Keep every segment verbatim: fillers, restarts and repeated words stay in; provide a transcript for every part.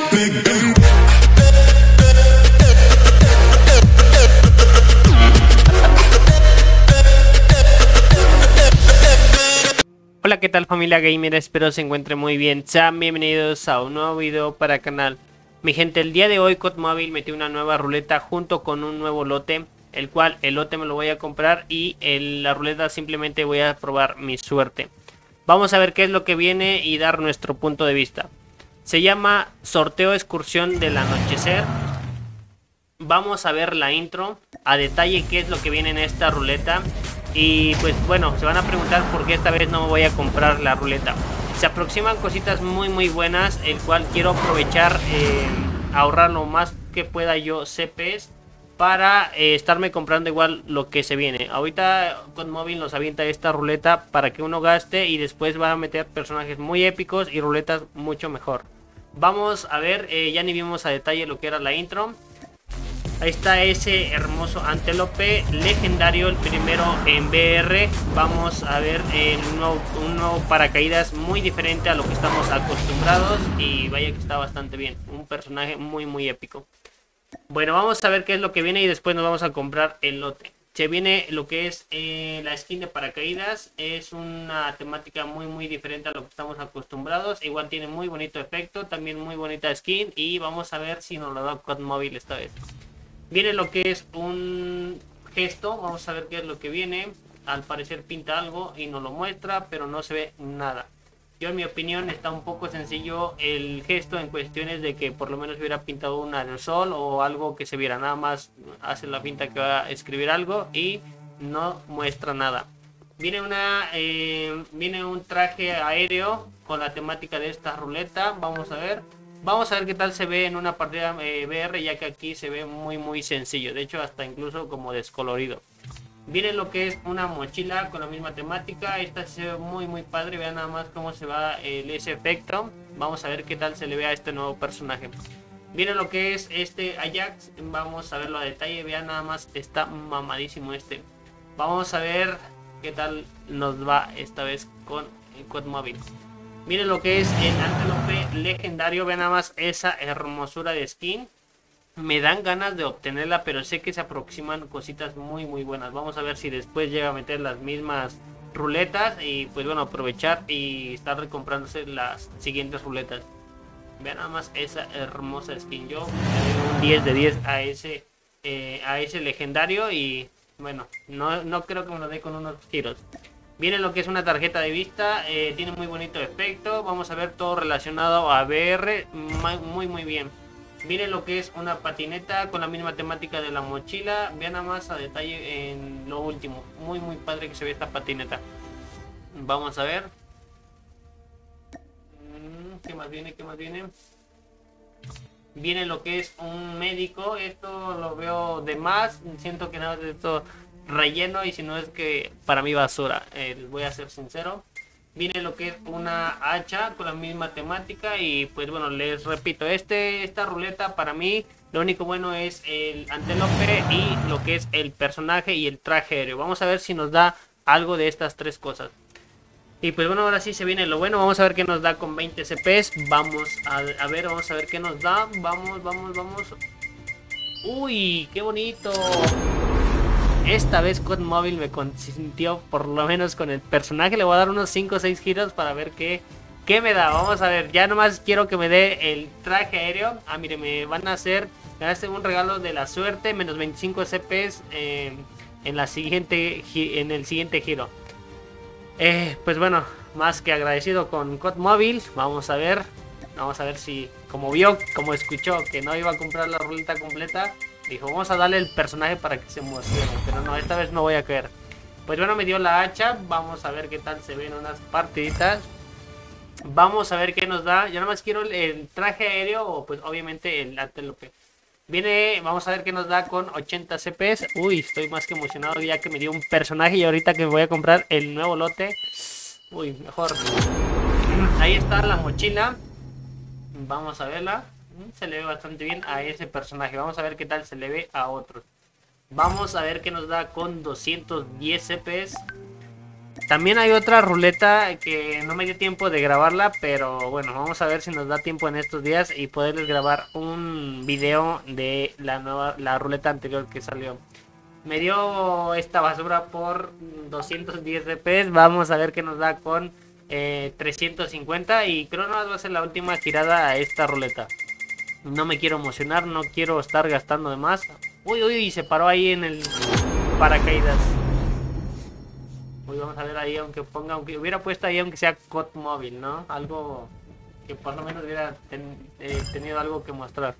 Hola, ¿qué tal familia gamer? Espero se encuentren muy bien. Sean bienvenidos a un nuevo video para el canal. Mi gente, el día de hoy COD Mobile metió una nueva ruleta junto con un nuevo lote, el cual el lote me lo voy a comprar y el, la ruleta simplemente voy a probar mi suerte. Vamos a ver qué es lo que viene y dar nuestro punto de vista. Se llama Sorteo Excursión del Anochecer. Vamos a ver la intro a detalle, qué es lo que viene en esta ruleta. Y pues bueno, se van a preguntar por qué esta vez no voy a comprar la ruleta. Se aproximan cositas muy muy buenas, el cual quiero aprovechar, eh, ahorrar lo más que pueda yo C Ps para eh, estarme comprando igual lo que se viene. Ahorita COD Mobile nos avienta esta ruleta para que uno gaste y después va a meter personajes muy épicos y ruletas mucho mejor. Vamos a ver, eh, ya ni vimos a detalle lo que era la intro. Ahí está ese hermoso antílope legendario, el primero en V R. Vamos a ver el nuevo, un nuevo paracaídas muy diferente a lo que estamos acostumbrados. Y vaya que está bastante bien. Un personaje muy muy épico. Bueno, vamos a ver qué es lo que viene y después nos vamos a comprar el lote. Se viene lo que es eh, la skin de paracaídas. Es una temática muy muy diferente a lo que estamos acostumbrados. Igual tiene muy bonito efecto, también muy bonita skin. Y vamos a ver si nos lo da COD Mobile esta vez. Viene lo que es un gesto, vamos a ver qué es lo que viene. Al parecer pinta algo y nos lo muestra, pero no se ve nada. Yo en mi opinión está un poco sencillo el gesto en cuestiones de que por lo menos hubiera pintado un aerosol o algo que se viera. Nada más hace la pinta que va a escribir algo y no muestra nada. Viene, una, eh, viene un traje aéreo con la temática de esta ruleta, vamos a ver. Vamos a ver qué tal se ve en una partida eh, V R, ya que aquí se ve muy muy sencillo. De hecho hasta incluso como descolorido. Viene lo que es una mochila con la misma temática. Esta se ve muy muy padre. Vean nada más cómo se va el, ese efecto. Vamos a ver qué tal se le ve a este nuevo personaje. Viene lo que es este Ajax. Vamos a verlo a detalle. Vean nada más, está mamadísimo este. Vamos a ver qué tal nos va esta vez con el COD Mobile. Miren lo que es el antílope legendario. Vean nada más esa hermosura de skin. Me dan ganas de obtenerla, pero sé que se aproximan cositas muy muy buenas. Vamos a ver si después llega a meter las mismas ruletas. Y pues bueno, aprovechar y estar recomprándose las siguientes ruletas. Vean nada más esa hermosa skin. Yo le doy un diez de diez a ese, eh, a ese legendario. Y bueno, no, no creo que me lo dé con unos giros. Viene lo que es una tarjeta de vista, eh, tiene muy bonito efecto. Vamos a ver todo relacionado a V R, muy muy bien. Viene lo que es una patineta con la misma temática de la mochila. Vean nada más a detalle en lo último, muy muy padre que se ve esta patineta. Vamos a ver qué más viene, qué más viene. Viene lo que es un médico, esto lo veo de más, siento que nada de esto relleno, y si no es que para mí basura, eh, voy a ser sincero. Viene lo que es una hacha con la misma temática. Y pues bueno, les repito, este esta ruleta para mí lo único bueno es el antílope y lo que es el personaje y el traje aéreo. Vamos a ver si nos da algo de estas tres cosas. Y pues bueno, ahora sí se viene lo bueno. Vamos a ver qué nos da con veinte C Ps. Vamos a, a ver, vamos a ver qué nos da. Vamos, vamos, vamos. Uy, qué bonito. Esta vez COD Mobile me consintió, por lo menos con el personaje. Le voy a dar unos cinco o seis giros para ver qué, qué me da. Vamos a ver, ya nomás quiero que me dé el traje aéreo. Ah, mire, me van a hacer, ganaste un regalo de la suerte, menos veinticinco C Ps eh, en, la siguiente, en el siguiente giro. Eh, pues bueno, más que agradecido con COD Mobile. Vamos a ver, vamos a ver si, como vio, como escuchó que no iba a comprar la ruleta completa, dijo, vamos a darle el personaje para que se emocione. Pero no, esta vez no voy a caer. Pues bueno, me dio la hacha. Vamos a ver qué tal se ven unas partiditas. Vamos a ver qué nos da. Yo nada más quiero el, el traje aéreo o pues obviamente el antílope. Viene, vamos a ver qué nos da con ochenta C Ps. Uy, estoy más que emocionado ya que me dio un personaje. Y ahorita que me voy a comprar el nuevo lote, uy, mejor. Ahí está la mochila. Vamos a verla. Se le ve bastante bien a ese personaje. Vamos a ver qué tal se le ve a otros. Vamos a ver qué nos da con doscientos diez C Ps. También hay otra ruleta que no me dio tiempo de grabarla, pero bueno, vamos a ver si nos da tiempo en estos días y poderles grabar un video de la nueva, la ruleta anterior que salió. Me dio esta basura por doscientos diez R P. Vamos a ver qué nos da con eh, trescientos cincuenta. Y creo que va a ser la última tirada a esta ruleta. No me quiero emocionar, no quiero estar gastando de más. Uy, uy, se paró ahí en el paracaídas. Uy, vamos a ver ahí, aunque ponga, aunque hubiera puesto ahí, aunque sea C O D móvil, ¿no? Algo que por lo menos hubiera ten, eh, tenido algo que mostrar.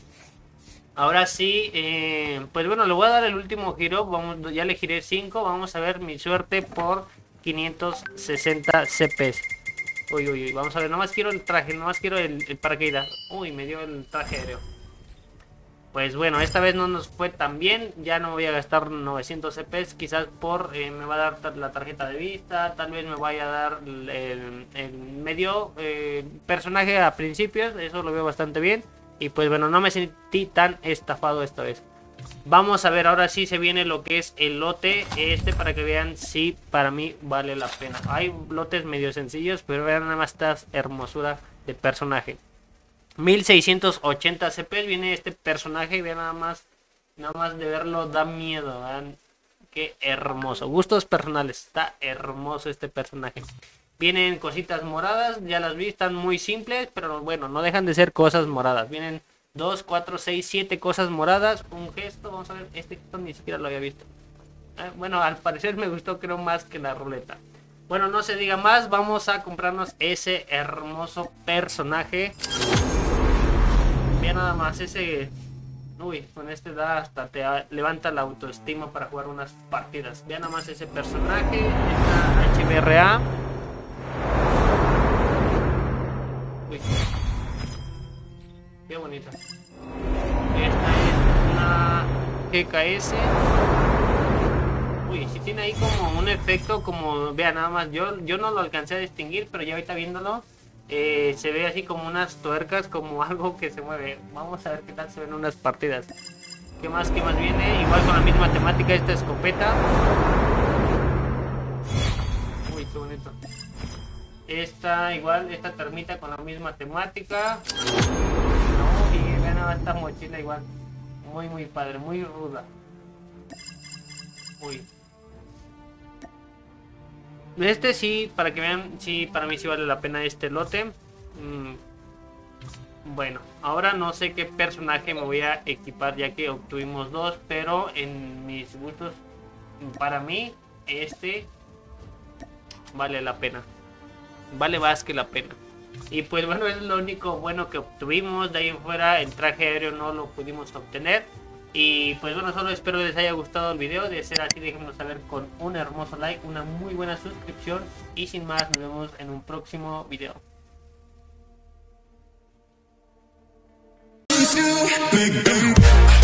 Ahora sí, eh, pues bueno, le voy a dar el último giro. Vamos, ya le giré cinco. Vamos a ver mi suerte por quinientos sesenta C Ps. Uy, uy, uy, vamos a ver, nomás quiero el traje, nomás quiero el, el paracaídas. Uy, me dio el traje aéreo. Pues bueno, esta vez no nos fue tan bien. Ya no voy a gastar novecientos C Ps. Quizás por, eh, me va a dar la tarjeta de vista. Tal vez me vaya a dar el, el, el medio eh, personaje a principios. Eso lo veo bastante bien. Y pues bueno, no me sentí tan estafado esta vez. Vamos a ver, ahora sí se viene lo que es el lote este, para que vean si para mí vale la pena. Hay lotes medio sencillos, pero vean nada más esta hermosura de personaje. mil seiscientos ochenta C P viene este personaje y vean nada más, nada más de verlo da miedo. Vean qué hermoso. Gustos personales, está hermoso este personaje. Vienen cositas moradas, ya las vi, están muy simples, pero bueno, no dejan de ser cosas moradas. Vienen dos, cuatro, seis, siete cosas moradas. Un gesto, vamos a ver, este gesto ni siquiera lo había visto. Eh, bueno, al parecer me gustó, creo, más que la ruleta. Bueno, no se diga más, vamos a comprarnos ese hermoso personaje. Vean nada más, ese... Uy, con este da hasta te levanta la autoestima para jugar unas partidas. Vean nada más ese personaje, esta H B R A. Uy, qué bonita. Esta es una G K S. Uy, si tiene ahí como un efecto, como vean nada más, yo, yo no lo alcancé a distinguir, pero ya ahorita viéndolo eh, se ve así como unas tuercas, como algo que se mueve. Vamos a ver qué tal se ven unas partidas. ¿Qué más, qué más viene? Igual con la misma temática, esta escopeta. Uy, qué bonito. Esta igual, esta termita con la misma temática. No, y vean nada más esta mochila igual. Muy, muy padre, muy ruda. Uy. Este sí, para que vean, sí, para mí sí vale la pena este lote. Mm. Bueno, ahora no sé qué personaje me voy a equipar ya que obtuvimos dos, pero en mis gustos, para mí, este vale la pena. Vale más que la pena. Y pues bueno, es lo único bueno que obtuvimos. De ahí en fuera el traje aéreo no lo pudimos obtener. Y pues bueno, solo espero les haya gustado el video. De ser así, déjenme saber con un hermoso like, una muy buena suscripción. Y sin más, nos vemos en un próximo video. Big